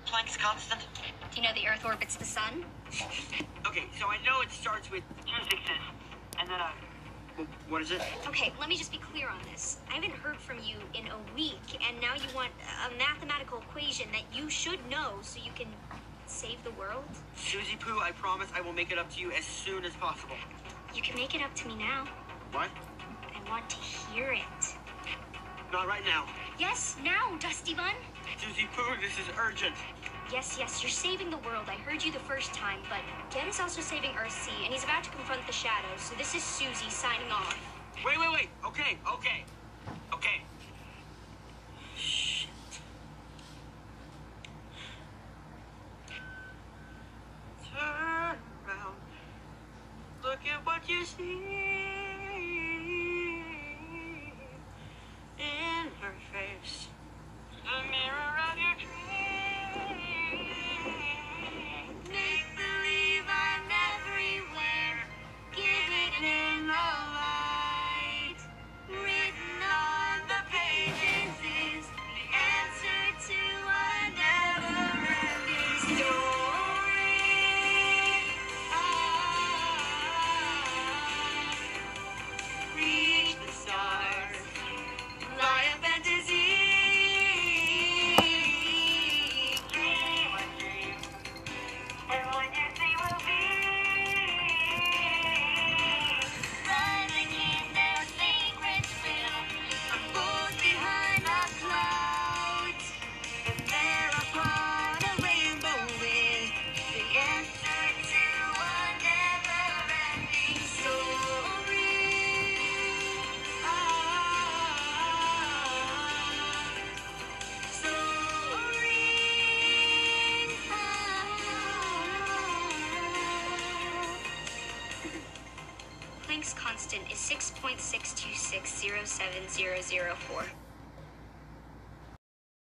Planck's constant? Do you know the Earth orbits the sun? Okay, so I know it starts with two sixes, and then what is it? Okay, let me just be clear on this. I haven't heard from you in a week, and now you want a mathematical equation that you should know so you can save the world? Susie Poo, I promise I will make it up to you as soon as possible. You can make it up to me now. What? I want to hear it. Not right now. Yes, now, Dusty Bun. Susie Poo, this is urgent. Yes, you're saving the world. I heard you the first time, but Get is also saving Earthsea, and he's about to confront the shadows, so this is Susie signing off. Wait. Okay. Shit. Turn around. Look at what you see in her face. The mirror of your dreams. Make believe I'm everywhere, giving in the light. Written on the pages is the answer to a never-ending story. Reach the stars, fly a fantasy. Dream a dream, and what you see will be. Find the key, their secrets will unfold behind the clouds. And there upon a rainbow is the answer to a never-ending story. Planck's constant is 6.626070004.